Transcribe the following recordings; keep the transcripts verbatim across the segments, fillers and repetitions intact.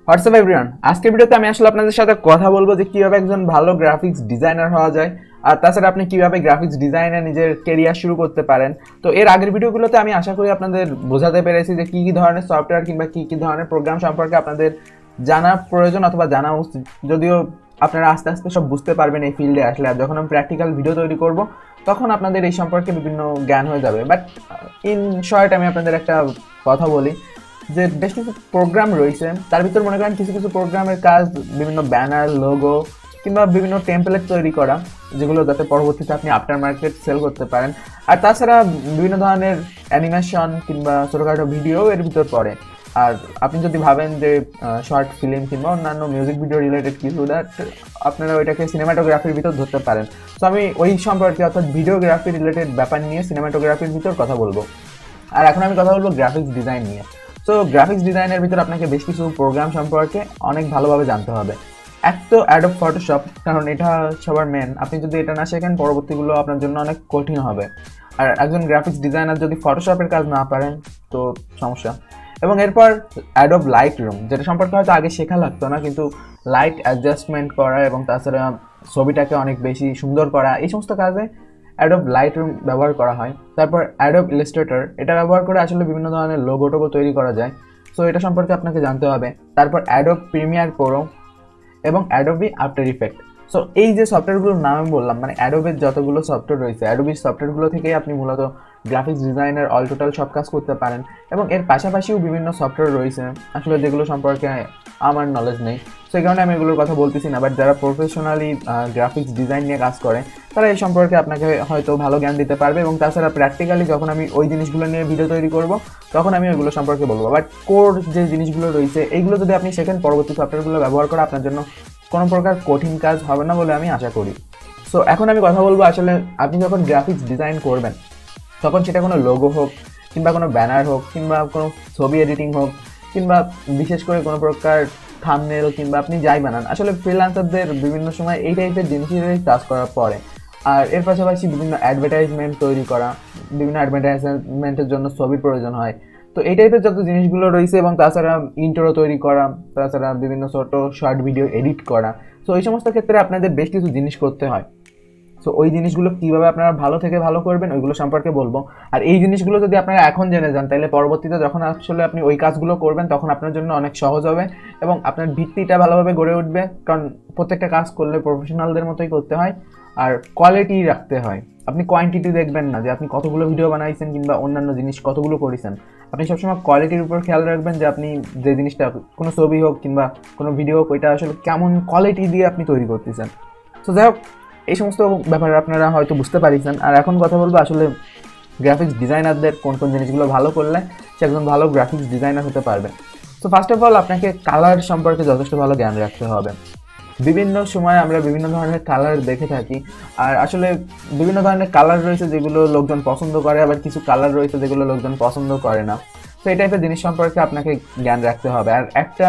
WhatsApp everyone, আজকের ভিডিওতে আমি আসলে আপনাদের সাথে কথা বলবো যে কিভাবে একজন ভালো গ্রাফিক্স ডিজাইনার হওয়া যায়, আর তাছাড়া আপনি কিভাবে গ্রাফিক্স ডিজাইনে নিজের কেরিয়ার শুরু করতে পারেন। তো এর আগের ভিডিওগুলোতে আমি আশা করি আপনাদের বোঝাতে পেরেছি যে কী কী ধরনের সফটওয়্যার কিংবা কী কী ধরনের প্রোগ্রাম সম্পর্কে আপনাদের জানা প্রয়োজন অথবা জানা উচিত। যদিও আপনারা আস্তে আস্তে সব বুঝতে পারবেন এই ফিল্ডে আসলে, আর যখন আমি প্র্যাকটিক্যাল ভিডিও তৈরি করব তখন আপনাদের এই সম্পর্কে বিভিন্ন জ্ঞান হয়ে যাবে। বাট ইন শর্ট আমি আপনাদের একটা কথা বলি যে বেশ কিছু প্রোগ্রাম রয়েছে, তার ভিতর মনে করেন কিছু কিছু প্রোগ্রামের কাজ বিভিন্ন ব্যানার, লোগো কিংবা বিভিন্ন টেমপ্লেট তৈরি করা, যেগুলো যাতে পরবর্তীতে আপনি আফটার মার্কেট সেল করতে পারেন। আর তাছাড়া বিভিন্ন ধরনের অ্যানিমেশন কিংবা ছোটোখাটো ভিডিও এর ভিতর পড়ে। আর আপনি যদি ভাবেন যে শর্ট ফিল্ম কিংবা অন্যান্য মিউজিক ভিডিও রিলেটেড কিছু, দ্যাট আপনারা ওইটাকে সিনেমাটোগ্রাফির ভিতর ধরতে পারেন। তো আমি ওই সম্পর্কে অর্থাৎ ভিডিওগ্রাফি রিলেটেড ব্যাপার নিয়ে সিনেমাটোগ্রাফির ভিতর কথা বলবো। আর এখন আমি কথা বলবো গ্রাফিক্স ডিজাইন নিয়ে। তো গ্রাফিক্স ডিজাইনের ভিতর আপনাকে বেশ কিছু প্রোগ্রাম সম্পর্কে অনেক ভালোভাবে জানতে হবে। এক তো অ্যাডোব ফটোশপ, কারণ এটা সবার মেন। আপনি যদি এটা না শেখেন পরবর্তীগুলো আপনার জন্য অনেক কঠিন হবে। আর একজন গ্রাফিক্স ডিজাইনার যদি ফটোশপের কাজ না পারেন তো সমস্যা। এবং এরপর অ্যাডোব লাইট রুম, যেটা সম্পর্কে হয়তো আগে শেখা লাগতো না, কিন্তু লাইট অ্যাডজাস্টমেন্ট করা এবং তাছাড়া ছবিটাকে অনেক বেশি সুন্দর করা, এই সমস্ত কাজে অ্যাডোব লাইট রুম ব্যবহার করা হয়। তারপর অ্যাডোব ইলাস্ট্রেটর, এটা ব্যবহার করে আসলে বিভিন্ন ধরনের লোগো টোগো তৈরি করা যায়। সো এটা সম্পর্কে আপনাকে জানতে হবে। তারপর অ্যাডোব প্রিমিয়ার প্রো এবং অ্যাডোবি আফটার ইফেক্ট। সো এই যে সফটওয়্যারগুলোর নাম আমি বললাম, মানে অ্যাডোবের যতগুলো সফটওয়্যার রয়েছে, অ্যাডোবির সফটওয়্যারগুলো থেকেই আপনি মূলত গ্রাফিক্স ডিজাইনের অল টোটাল সব কাজ করতে পারেন। এবং এর পাশাপাশিও বিভিন্ন সফটওয়্যার রয়েছে আসলে যেগুলো সম্পর্কে আমার নলেজ নেই, সেই কারণে আমি এগুলোর কথা বলতেছি না। বাট যারা প্রফেশনালি গ্রাফিক্স ডিজাইন নিয়ে কাজ করে তারা এই সম্পর্কে আপনাকে হয়তো ভালো জ্ঞান দিতে পারবে। এবং তাছাড়া প্র্যাকটিক্যালি যখন আমি ওই জিনিসগুলো নিয়ে ভিডিও তৈরি করব তখন আমি ওইগুলো সম্পর্কে বলবো। বাট কোর যে জিনিসগুলো রয়েছে এইগুলো যদি আপনি শেখেন, পরবর্তী সফটওয়্যারগুলো ব্যবহার করা আপনার জন্য কোনো প্রকার কঠিন কাজ হবে না বলে আমি আশা করি। সো এখন আমি কথা বলবো আসলে আপনি যখন গ্রাফিক্স ডিজাইন করবেন তখন সেটা কোনো লোগো হোক কিংবা কোনো ব্যানার হোক কিংবা কোনো ছবি এডিটিং হোক কিংবা বিশেষ করে কোনো প্রকার থাম্বনেল কিংবা আপনি যাই বানান, আসলে ফ্রিল্যান্সারদের বিভিন্ন সময় এই টাইপের জিনিসেরই কাজ করার পরে। আর এর পাশাপাশি বিভিন্ন অ্যাডভার্টাইজমেন্ট তৈরি করা, বিভিন্ন অ্যাডভার্টাইজমেন্টের জন্য ছবির প্রয়োজন হয়। তো এই টাইপের যত জিনিসগুলো রয়েছে এবং তাছাড়া ইন্ট্রো তৈরি করা, তাছাড়া বিভিন্ন ছোট শর্ট ভিডিও এডিট করা, সো এই সমস্ত ক্ষেত্রে আপনাদের বেশ কিছু জিনিস করতে হয়। সো ওই জিনিসগুলো কীভাবে আপনারা ভালো থেকে ভালো করবেন ওইগুলো সম্পর্কে বলবো। আর এই জিনিসগুলো যদি আপনারা এখন জেনে যান তাহলে পরবর্তীতে যখন আসলে আপনি ওই কাজগুলো করবেন তখন আপনার জন্য অনেক সহজ হবে এবং আপনার ভিত্তিটা ভালোভাবে গড়ে উঠবে। কারণ প্রত্যেকটা কাজ করলে প্রফেশনালদের মতোই করতে হয় আর কোয়ালিটি রাখতে হয়। আপনি কোয়ান্টিটি দেখবেন না যে আপনি কতগুলো ভিডিও বানাইছেন কিংবা অন্যান্য জিনিস কতগুলো করেছেন, আপনি সবসময় কোয়ালিটির উপর খেয়াল রাখবেন যে আপনি যে জিনিসটা, কোনো ছবি হোক কিংবা কোনো ভিডিও হোক, ওইটা আসলে কেমন কোয়ালিটি দিয়ে আপনি তৈরি করতেছেন। সো যাই হোক, এই সমস্ত ব্যাপারে আপনারা হয়তো বুঝতে পারছেন। আর এখন কথা বলবো আসলে গ্রাফিক্স ডিজাইনারদের কোন কোন জিনিসগুলো ভালো করলে সে একজন ভালো গ্রাফিক্স ডিজাইনার হতে পারবে। সো ফার্স্ট অফ অল আপনাকে কালার সম্পর্কে যথেষ্ট ভালো জ্ঞান রাখতে হবে। বিভিন্ন সময় আমরা বিভিন্ন ধরনের কালার দেখে থাকি, আর আসলে বিভিন্ন ধরনের কালার রয়েছে যেগুলো লোকজন পছন্দ করে, আবার কিছু কালার রয়েছে যেগুলো লোকজন পছন্দ করে না। তো এই টাইপের জিনিস সম্পর্কে আপনাকে জ্ঞান রাখতে হবে। আর একটা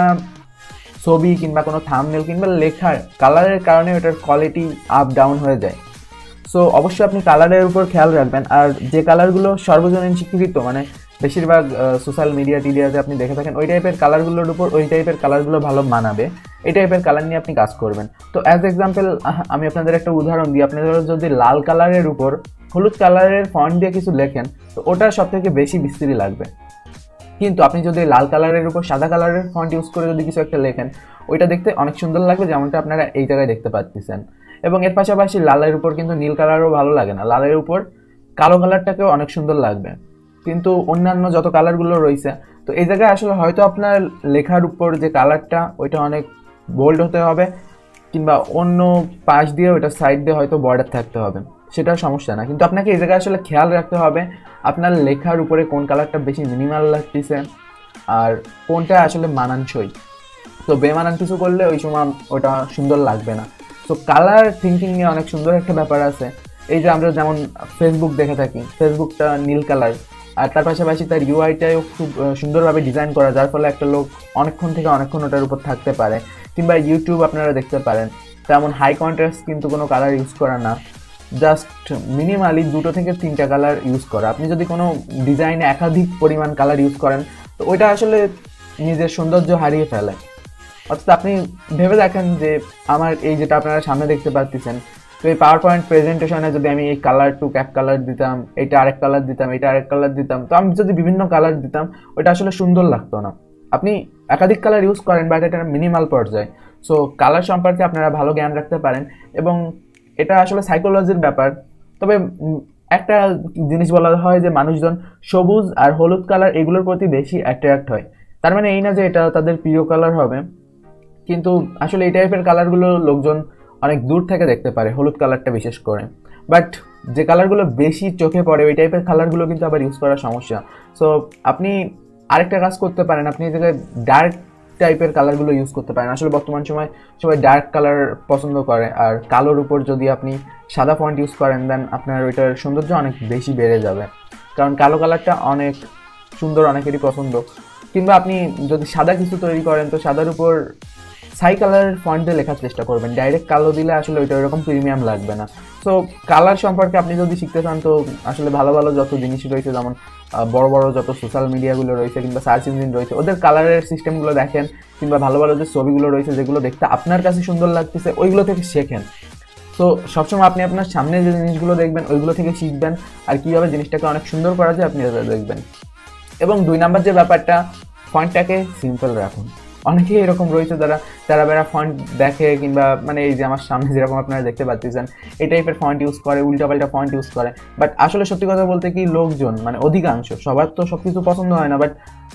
ছবি কিংবা কোনো থাম্বনেল কিংবা লেখার কালারের কারণে ওটার কোয়ালিটি আপ ডাউন হয়ে যায়। সো অবশ্যই আপনি কালারের উপর খেয়াল রাখবেন। আর যে কালারগুলো সর্বজনীন স্বীকৃত, মানে বেশিরভাগ সোশ্যাল মিডিয়া টিডিয়াতে আপনি দেখে থাকেন, ওই টাইপের কালারগুলোর উপর ওই টাইপের কালারগুলো ভালো মানাবে, এই টাইপের কালার নিয়ে আপনি কাজ করবেন। তো অ্যাজ এক্সাম্পল আমি আপনাদের একটা উদাহরণ দিই। আপনাদের যদি লাল কালারের উপর হলুদ কালারের ফন্ট দিয়ে কিছু লেখেন তো ওটা সব থেকে বেশি বিস্তৃতি লাগবে। কিন্তু আপনি যদি লাল কালারের উপর সাদা কালারের ফন্ট ইউজ করে যদি কিছু একটা লেখেন, ওইটা দেখতে অনেক সুন্দর লাগবে, যেমনটা আপনারা এই জায়গায় দেখতে পাচ্ছেন। এবং এর পাশাপাশি লালের উপর কিন্তু নীল কালারও ভালো লাগে না, লালের উপর কালো কালারটাকেও অনেক সুন্দর লাগবে। কিন্তু অন্যান্য যত কালারগুলো রয়েছে, তো এই জায়গায় আসলে হয়তো আপনার লেখার উপর যে কালারটা ওইটা অনেক বোল্ড হতে হবে কিংবা অন্য পাশ দিয়ে ওইটা সাইড দিয়ে হয়তো বর্ডার থাকতে হবে, সেটার সমস্যা না। কিন্তু আপনাকে এই জায়গায় আসলে খেয়াল রাখতে হবে আপনার লেখার উপরে কোন কালারটা বেশি মিনিমাল লাগতেছে আর কোনটা আসলে মানানসই। তো বেমানান কিছু করলে ওই সময় ওটা সুন্দর লাগবে না। তো কালার থিঙ্কিং নিয়ে অনেক সুন্দর একটা ব্যাপার আছে। এই যে আমরা যেমন ফেসবুক দেখে থাকি, ফেসবুকটা নীল কালার, আর তার পাশাপাশি তার ইউআইটাও খুব সুন্দরভাবে ডিজাইন করা, যার ফলে একটা লোক অনেকক্ষণ থেকে অনেকক্ষণ ওটার উপর থাকতে পারে। কিংবা ইউটিউব আপনারা দেখতে পারেন, তেমন হাই কন্ট্রাস্ট কিন্তু কোনো কালার ইউজ করা না, জাস্ট মিনিমালি দুটো থেকে তিনটা কালার ইউজ করা। আপনি যদি কোনো ডিজাইনে একাধিক পরিমাণ কালার ইউজ করেন তো ওইটা আসলে নিজের সৌন্দর্য হারিয়ে ফেলে। অর্থাৎ আপনি ভেবে দেখেন যে আমার এই যেটা আপনারা সামনে দেখতে পাচ্ছেন, তো এই পাওয়ার পয়েন্ট প্রেজেন্টেশনে যদি আমি এই কালার টু ক্যাপ কালার দিতাম, এটা আরেক কালার দিতাম, এটা আরেক কালার দিতাম, তো আমি যদি বিভিন্ন কালার দিতাম ওইটা আসলে সুন্দর লাগতো না। আপনি একাধিক কালার ইউজ করেন বাট এটা মিনিমাল পর্যায়ে। সো কালার সম্পর্কে আপনারা ভালো জ্ঞান রাখতে পারেন এবং এটা আসলে সাইকোলজির ব্যাপার। তবে একটা জিনিস বলা হয় যে মানুষজন সবুজ আর হলুদ কালার এগুলোর প্রতি বেশি অ্যাট্রাক্ট হয়। তার মানে এই না যে এটা তাদের প্রিয় কালার হবে, কিন্তু আসলে এই টাইপের কালারগুলো লোকজন অনেক দূর থেকে দেখতে পারে, হলুদ কালারটা বিশেষ করে। বাট যে কালারগুলো বেশি চোখে পড়ে ওই টাইপের কালারগুলো কিন্তু আবার ইউজ করার সমস্যা। সো আপনি আরেকটা কাজ করতে পারেন, আপনি এই জায়গায় ডার্ক টাইপের কালারগুলো ইউজ করতে পারেন। আসলে বর্তমান সময় সবাই ডার্ক কালার পছন্দ করে, আর কালোর উপর যদি আপনি সাদা ফন্ট ইউজ করেন দেন আপনার ওইটার সৌন্দর্য অনেক বেশি বেড়ে যাবে, কারণ কালো কালারটা অনেক সুন্দর, অনেকেরই পছন্দ। কিংবা আপনি যদি সাদা কিছু তৈরি করেন তো সাদার উপর সাই কালারের ফন্ট দিয়ে লেখার চেষ্টা করবেন, ডাইরেক্ট কালো দিলে আসলে ওইটা ওরকম প্রিমিয়াম লাগবে না। সো কালার সম্পর্কে আপনি যদি শিখতে চান তো আসলে ভালো ভালো যত জিনিস রয়েছে, যেমন বড় বড় যত সোশ্যাল মিডিয়াগুলো রয়েছে কিংবা সার্চ ইঞ্জিন রয়েছে ওদের কালারের সিস্টেমগুলো দেখেন, কিংবা ভালো ভালো যে ছবিগুলো রয়েছে যেগুলো দেখতে আপনার কাছে সুন্দর লাগতেছে ওইগুলো থেকে শেখেন। তো সবসময় আপনি আপনার সামনে যে জিনিসগুলো দেখবেন ওইগুলো থেকে শিখবেন আর কীভাবে জিনিসটাকে অনেক সুন্দর করা যায় আপনি দেখবেন। এবং দুই নাম্বার যে ব্যাপারটা, ফন্টটাকে সিম্পল রাখুন। অনেকেই এরকম রয়েছে যারা তারা বেড়া ফন্ট দেখে, কিংবা মানে এই যে আমার সামনে যেরকম আপনারা দেখতে পাচ্ছেন এই টাইপের ফন্ট ইউজ করে, উল্টাপাল্টা ফন্ট ইউজ করে। বাট আসলে সত্যি কথা বলতে কি লোকজন মানে অধিকাংশ, সবার তো সব কিছু পছন্দ হয় না, বাট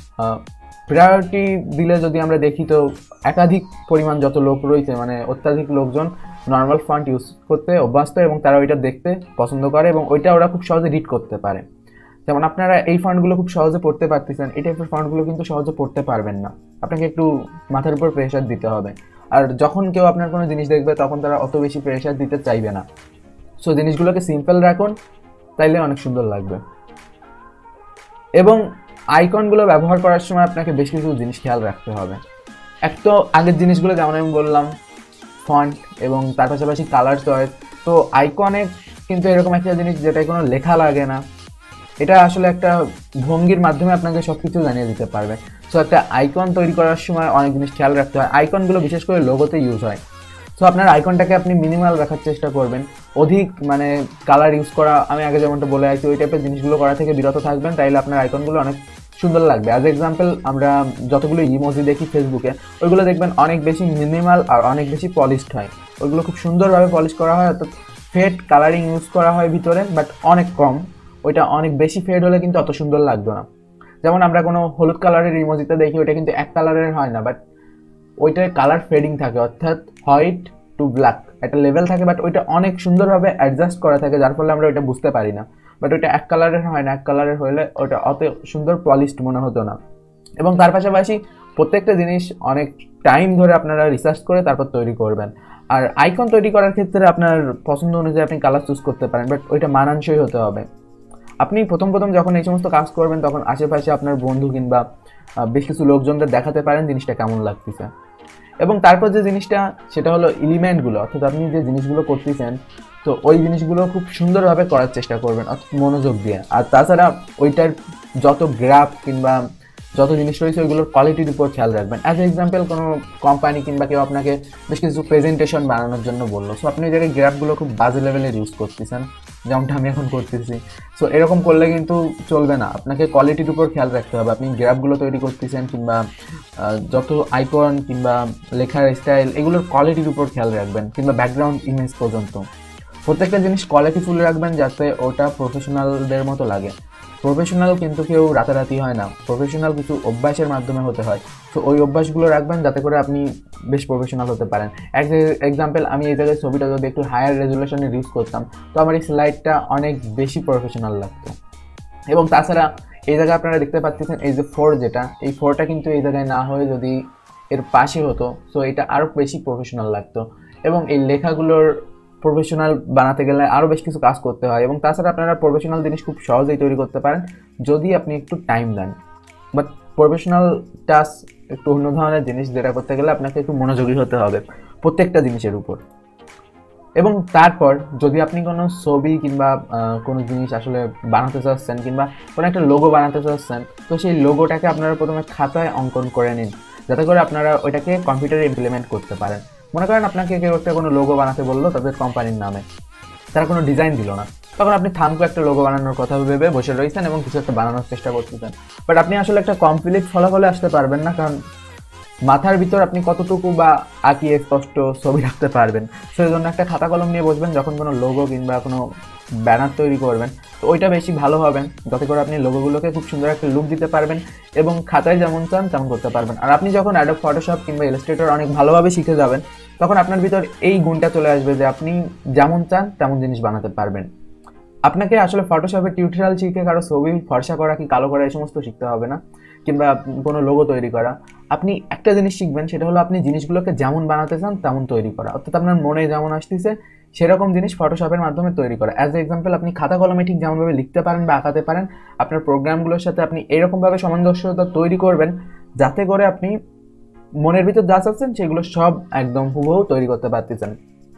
প্রায়োরিটি দিলে যদি আমরা দেখি তো একাধিক পরিমাণ যত লোক রয়েছে মানে অত্যাধিক লোকজন নর্মাল ফন্ট ইউজ করতে অভ্যস্ত এবং তারা ওইটা দেখতে পছন্দ করে এবং ওইটা ওরা খুব সহজে রিড করতে পারে। যেমন আপনারা এই ফন্টগুলো খুব সহজে পড়তে পারতেছেন, এই টাইপের ফন্টগুলো কিন্তু সহজে পড়তে পারবেন না, আপনাকে একটু মাথার উপর প্রেশার দিতে হবে। আর যখন কেউ আপনার কোনো জিনিস দেখবে তখন তারা অত বেশি প্রেশার দিতে চাইবে না। সো জিনিসগুলোকে সিম্পল রাখুন, তাইলে অনেক সুন্দর লাগবে। এবং আইকনগুলো ব্যবহার করার সময় আপনাকে বেশ কিছু জিনিস খেয়াল রাখতে হবে। এক তো আগের জিনিসগুলো যেমন আমি বললাম ফন্ট এবং তার পাশাপাশি কালার চয়েস। তো আইকনে কিন্তু এরকম একটা জিনিস যেটায় কোনো লেখা লাগে না, এটা আসলে একটা ভঙ্গির মাধ্যমে আপনাকে সব কিছু জানিয়ে দিতে পারবে। সো একটা আইকন তৈরি করার সময় অনেক জিনিস খেয়াল রাখতে হয়। আইকনগুলো বিশেষ করে লোগোতে ইউজ হয়। সো আপনার আইকনটাকে আপনি মিনিমাল রাখার চেষ্টা করবেন, অধিক মানে কালার ইউজ করা, আমি আগে যেমনটা বলে আছি ওই টাইপের জিনিসগুলো করা থেকে বিরত থাকবেন, তাইলে আপনার আইকনগুলো অনেক সুন্দর লাগবে। অ্যাজ এক্সাম্পল আমরা যতগুলো ইমোজি দেখি ফেসবুকে ওইগুলো দেখবেন অনেক বেশি মিনিমাল আর অনেক বেশি পলিশড হয়, ওইগুলো খুব সুন্দরভাবে পলিশ করা হয়, অর্থাৎ ফেড কালারিং ইউজ করা হয় ভিতরে বাট অনেক কম। ওইটা অনেক বেশি ফেড হলে কিন্তু অত সুন্দর লাগবে না। যেমন আমরা কোনো হলুদ কালারের ইমোজিতে দেখি ওইটা কিন্তু এক কালারের হয় না, বাট ওইটার কালার ফেডিং থাকে, অর্থাৎ হোয়াইট টু ব্ল্যাক একটা লেভেল থাকে, বাট ওইটা অনেক সুন্দরভাবে অ্যাডজাস্ট করা থাকে যার ফলে আমরা ওইটা বুঝতে পারি না। বাট ওইটা এক কালারের হয় না, এক কালারের হলে ওইটা অত সুন্দর পলিশড মনে হতো না। এবং তার পাশাপাশি প্রত্যেকটা জিনিস অনেক টাইম ধরে আপনারা রিসার্চ করে তারপর তৈরি করবেন। আর আইকন তৈরি করার ক্ষেত্রে আপনার পছন্দ অনুযায়ী আপনি কালার চুজ করতে পারেন, বাট ওইটা মানানসই হতে হবে। আপনি প্রথম প্রথম যখন এই সমস্ত কাজ করবেন তখন আশেপাশে আপনার বন্ধু কিংবা বেশ কিছু লোকজনদের দেখাতে পারেন জিনিসটা কেমন লাগতেছে। এবং তারপর যে জিনিসটা সেটা হলো এলিমেন্টগুলো, অর্থাৎ আপনি যে জিনিসগুলো করতেছেন তো ওই জিনিসগুলো খুব সুন্দরভাবে করার চেষ্টা করবেন, অর্থাৎ মনোযোগ দিয়ে। আর তাছাড়া ওইটার যত গ্রাফ কিংবা যত জিনিস রয়েছে ওইগুলোর কোয়ালিটির উপর খেয়াল রাখবেন। অ্যাজ এক্সাম্পল কোনো কোম্পানি কিংবা কেউ আপনাকে বেশ কিছু প্রেজেন্টেশন বানানোর জন্য বললো, সো আপনি যে গ্রাফগুলো খুব বাজে লেভেলের ইউজ করতেছেন যেমনটা আমি এখন করতেছি, সো এরকম করলে কিন্তু চলবে না, আপনাকে কোয়ালিটির উপর খেয়াল রাখতে হবে। আপনি গ্রাফগুলো তৈরি করতেছেন কিংবা যত আইকন কিংবা লেখার স্টাইল এগুলোর কোয়ালিটির উপর খেয়াল রাখবেন, কিংবা ব্যাকগ্রাউন্ড ইমেজ পর্যন্ত প্রত্যেকটা জিনিস কোয়ালিটিফুল রাখবেন যাতে ওটা প্রফেশনালদের মতো লাগে। প্রফেশনাল কিন্তু কেউ রাতারাতি হয় না, প্রফেশনাল কিছু অভ্যাসের মাধ্যমে হতে হয়। তো ওই অভ্যাসগুলো রাখবেন যাতে করে আপনি বেশ প্রফেশনাল হতে পারেন। এক এক্সাম্পল, আমি এই জায়গায় ছবিটা যদি একটু হায়ার রেজুলেশনে ইউজ করতাম তো আমার এই স্লাইডটা অনেক বেশি প্রফেশনাল লাগতো। এবং তাছাড়া এই জায়গায় আপনারা দেখতে পাচ্ছেন এই যে ফোর, যেটা এই ফোরটা কিন্তু এই জায়গায় না হয়ে যদি এর পাশে হতো সো এটা আরও বেশি প্রফেশনাল লাগতো। এবং এই লেখাগুলোর প্রফেশনাল বানাতে গেলে আরও বেশ কিছু কাজ করতে হয়। এবং তাছাড়া আপনারা প্রফেশনাল জিনিস খুব সহজেই তৈরি করতে পারেন যদি আপনি একটু টাইম দেন। বাট প্রফেশনাল টাস্ক একটু অন্য ধরনের জিনিস, যেটা করতে গেলে আপনাকে একটু মনোযোগী হতে হবে প্রত্যেকটা জিনিসের উপর। এবং তারপর যদি আপনি কোনো ছবি কিংবা কোনো জিনিস আসলে বানাতে চাচ্ছেন কিংবা কোনো একটা লোগো বানাতে চাচ্ছেন তো সেই লোগোটাকে আপনারা প্রথমে খাতায় অঙ্কন করে নিন। যাতে করে আপনারা ওইটাকে কম্পিউটারে ইমপ্লিমেন্ট করতে পারেন। মনে করেন আপনাকে কেউ একটা কোনো লোগো বানাতে বললো তাদের কোম্পানির নামে, তারা কোনো ডিজাইন দিল না, তখন আপনি থামকো একটা লোগো বানানোর কথা ভেবে বসে রয়েছেন এবং কিছু একটা বানানোর চেষ্টা করতেছেন, বাট আপনি আসলে একটা কমপ্লিট ফলাফলে আসতে পারবেন না, কারণ মাথার ভিতর আপনি কতটুকু বা আঁকিয়ে স্পষ্ট ছবি রাখতে পারবেন। সেই জন্য একটা খাতা কলম নিয়ে বসবেন যখন কোনো লোগো কিংবা কোনো ব্যানার তৈরি করবেন, তো ওইটা বেশি ভালো হবেন, যাতে করে আপনি লোগোগুলোকে খুব সুন্দর একটা লুক দিতে পারবেন এবং খাতায় যেমন চান তেমন করতে পারবেন। আর আপনি যখন অ্যাডোব ফটোশপ কিংবা ইলাস্ট্রেটর অনেক ভালোভাবে শিখে যাবেন, তখন আপনার ভিতর এই গুণটা চলে আসবে যে আপনি যেমন চান তেমন জিনিস বানাতে পারবেন। আপনাকে আসলে ফটোশপের টিউটোরিয়াল শিখে কারো ছবি ফর্সা করা কি কালো করা এই সমস্ত শিখতে হবে না, কিংবা কোনো লোগো তৈরি করা। আপনি একটা জিনিস শিখবেন, সেটা হলো আপনি জিনিসগুলোকে যেমন বানাতে চান তেমন তৈরি করা, অর্থাৎ আপনার মনে যেমন আসতেছে সেরকম জিনিস ফটোশপের মাধ্যমে তৈরি করা। অ্যাজ এ এক্সাম্পল, আপনি খাতা কলমে ঠিক যেমনভাবে লিখতে পারেন বা আঁকাতে পারেন, আপনার প্রোগ্রামগুলোর সাথে আপনি এরকমভাবে সামঞ্জস্যতা তৈরি করবেন যাতে করে আপনি মনের ভিতর যা চাচ্ছেন সেগুলো সব একদম হুবহু তৈরি করতে পারতেছেন।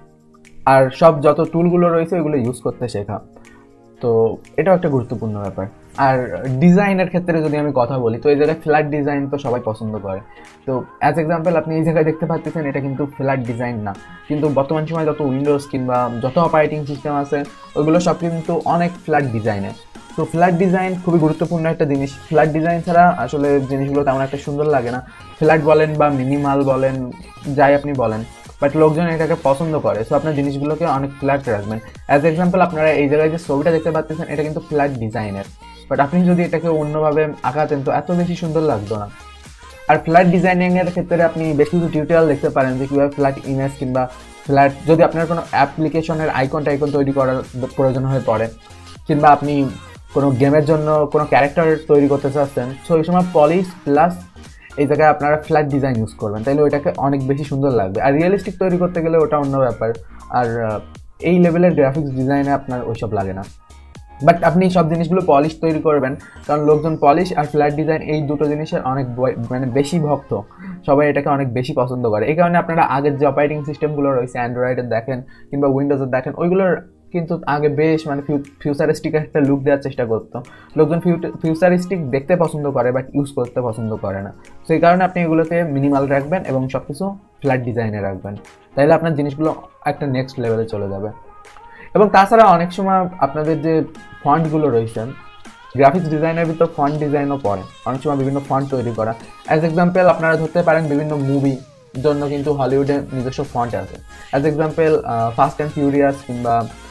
আর সব যত টুলগুলো রয়েছে ওইগুলো ইউজ করতে শেখা, তো এটাও একটা গুরুত্বপূর্ণ ব্যাপার। আর ডিজাইনের ক্ষেত্রে যদি আমি কথা বলি, তো এই জায়গায় ফ্ল্যাট ডিজাইন তো সবাই পছন্দ করে। তো অ্যাজ এক্সাম্পল আপনি এই জায়গায় দেখতে পাচ্ছেন এটা কিন্তু ফ্ল্যাট ডিজাইন না, কিন্তু বর্তমান সময় যত উইন্ডোজ কিংবা যত অপারেটিং সিস্টেম আছে ওইগুলো সব কিন্তু অনেক ফ্ল্যাট ডিজাইনের। তো ফ্ল্যাট ডিজাইন খুবই গুরুত্বপূর্ণ একটা জিনিস। ফ্ল্যাট ডিজাইন ছাড়া আসলে জিনিসগুলো তেমন একটা সুন্দর লাগে না। ফ্ল্যাট বলেন বা মিনিমাল বলেন, যাই আপনি বলেন, বাট লোকজন এটাকে পছন্দ করে, সো আপনার জিনিসগুলোকে অনেক ফ্ল্যাট রাখবেন। অ্যাজ এক্সাম্পল আপনারা এই জায়গায় যে ছবিটা দেখতে পাচ্ছেন এটা কিন্তু ফ্ল্যাট ডিজাইনের, বাট আপনি যদি এটাকে অন্যভাবে আঁকাতেন তো এত বেশি সুন্দর লাগতো না। আর ফ্ল্যাট ডিজাইনিংয়ের ক্ষেত্রে আপনি বেশ কিছু টিউটোরিয়াল দেখতে পারেন যে কীভাবে ফ্ল্যাট ইমেজ কিংবা ফ্ল্যাট, যদি আপনার কোনো অ্যাপ্লিকেশনের আইকন টাইকন তৈরি করার প্রয়োজন হয়ে পড়ে, কিংবা আপনি কোনো গেমের জন্য কোনো ক্যারেক্টার তৈরি করতে চাচ্ছেন, সো এই সময় পলিশ প্লাস এই জায়গায় আপনারা ফ্ল্যাট ডিজাইন ইউজ করবেন, তাইলে ওইটাকে অনেক বেশি সুন্দর লাগবে। আর রিয়েলিস্টিক তৈরি করতে গেলে ওটা অন্য ব্যাপার, আর এই লেভেলের গ্রাফিক্স ডিজাইনে আপনার ওইসব লাগে না। বাট আপনি সব জিনিসগুলো পলিশ তৈরি করবেন, কারণ লোকজন পলিশ আর ফ্ল্যাট ডিজাইন এই দুটো জিনিসের অনেক মানে বেশি ভক্ত, সবাই এটাকে অনেক বেশি পছন্দ করে। এই কারণে আপনারা আগের যে অপারেটিং সিস্টেমগুলো রয়েছে অ্যান্ড্রয়েডের দেখেন কিংবা উইন্ডোজের দেখেন, ওইগুলোর কিন্তু আগে বেশ মানে ফিউচারিস্টিক একটা লুক দেওয়ার চেষ্টা করতো। লোকজন ফিউচারিস্টিক দেখতে পছন্দ করে বাট ইউজ করতে পছন্দ করে না, সেই কারণে আপনি এগুলোকে মিনিমাল রাখবেন এবং সব কিছু ফ্ল্যাট ডিজাইনে রাখবেন, তাইলে আপনার জিনিসগুলো একটা নেক্সট লেভেলে চলে যাবে। এবং তাছাড়া অনেক সময় আপনাদের যে ফন্টগুলো রয়েছে, গ্রাফিক্স ডিজাইনের ভিতর ফন্ট ডিজাইনও পড়ে, অনেক সময় বিভিন্ন ফন্ট তৈরি করা। অ্যাজ এক্সাম্পল আপনারা ধরতে পারেন বিভিন্ন মুভি জন্য কিন্তু হলিউডে নিজস্ব ফন্ট আছে। As example Fast and Furious কিংবা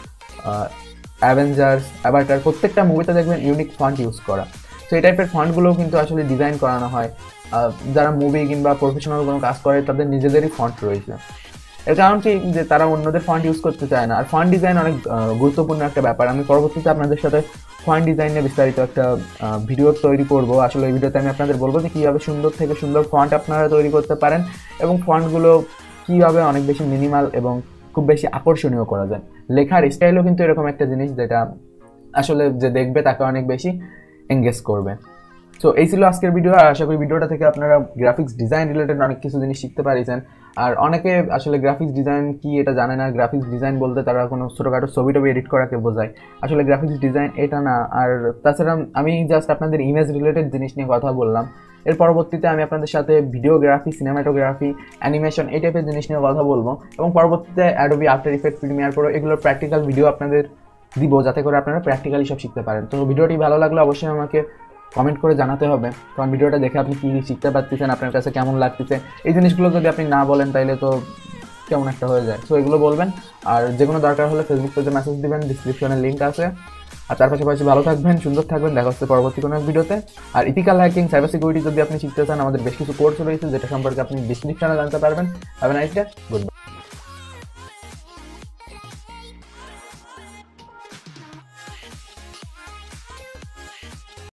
অ্যাভেঞ্জার্স, অ্যাভাটার, প্রত্যেকটা মুভিতে দেখবেন ইউনিক ফন্ট ইউজ করা। তো এই টাইপের ফন্টগুলোও কিন্তু আসলে ডিজাইন করানো হয়। যারা মুভি কিংবা প্রফেশনাল কোনো কাজ করে তাদের নিজেদেরই ফন্ট রয়েছে। এর কারণ কি, যে তারা অন্যদের ফন্ট ইউজ করতে চায় না। আর ফন্ট ডিজাইন অনেক গুরুত্বপূর্ণ একটা ব্যাপার। আমি পরবর্তীতে আপনাদের সাথে ফন্ট ডিজাইনে বিস্তারিত একটা ভিডিও তৈরি করব। আসলে এই ভিডিওতে আমি আপনাদের বলবো যে কীভাবে সুন্দর থেকে সুন্দর ফন্ট আপনারা তৈরি করতে পারেন এবং ফন্টগুলো কীভাবে অনেক বেশি মিনিমাল এবং খুব বেশি আকর্ষণীয় করা যায়। লেখার স্টাইলও কিন্তু এরকম একটা জিনিস যেটা আসলে যে দেখবে তাকে অনেক বেশি এঙ্গেজ করবে। সো এই ছিল আজকের ভিডিও, আর আশা করি ভিডিওটা থেকে আপনারা গ্রাফিক্স ডিজাইন রিলেটেড অনেক কিছু জিনিস শিখতে পারিয়েছেন। আর অনেকে আসলে গ্রাফিক্স ডিজাইন কি এটা জানে না। গ্রাফিক্স ডিজাইন বলতে তারা কোনো ছোটোখাটো ছবি টবি এডিট করাকে বোঝায়, আসলে গ্রাফিক্স ডিজাইন এটা না। আর তাছাড়া আমি জাস্ট আপনাদের ইমেজ রিলেটেড জিনিস নিয়ে কথা বললাম। এর পরবর্তীতে আমি আপনাদের সাথে ভিডিওগ্রাফি, সিনেমাটোগ্রাফি, অ্যানিমেশন এই টাইপের জিনিস নিয়ে কথা বলবো এবং পরবর্তীতে Adobe After Effect, Premiere Pro এগুলোর প্র্যাকটিক্যাল ভিডিও আপনাদের দিব, যাতে করে আপনারা প্র্যাকটিক্যালি সব শিখতে পারেন। তো ভিডিওটি ভালো লাগলে অবশ্যই আমাকে কমেন্ট করে জানাতে হবে, কারণ ভিডিওটা দেখে আপনি কী শিখতে পারতেছেন, আপনার কাছে কেমন লাগতেছে। এই জিনিসগুলো যদি আপনি না বলেন তাইলে তো কেমন একটা হয়ে যায়। সো এগুলো বলবেন, আর যে কোনো দরকার হলে ফেসবুক পেজে মেসেজ দিবেন, ডিসক্রিপশনে লিঙ্ক আছে। আর তার পাশাপাশি ভালো থাকবেন, সুন্দর থাকবেন, দেখা হচ্ছে পরবর্তী কোনো এক ভিডিওতে। আর ইথিক্যাল হ্যাকিং, সাইবার সিকিউরিটি যদি আপনি শিখতে চান, আমাদের বেশ কিছু কোর্স রয়েছে যেটা সম্পর্কে আপনি ডিসক্রিপশনে জানতে পারবেন। Have a nice day, good by.